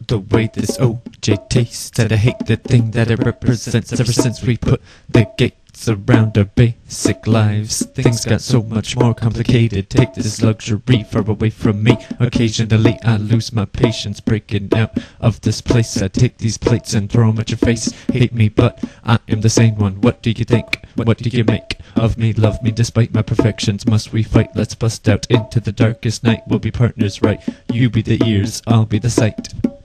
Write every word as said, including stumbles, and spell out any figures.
the way this O J tastes, and I hate the thing that it represents. Ever since we put the gates around our basic lives, things got so much more complicated. Take this luxury far away from me. Occasionally I lose my patience breaking out of this place. I take these plates and throw them at your face. Hate me, but I am the sane one. What do you think? What do you make of me? Love me despite my perfections. Must we fight? Let's bust out into the darkest night. We'll be partners, right? You be the ears, I'll be the sight.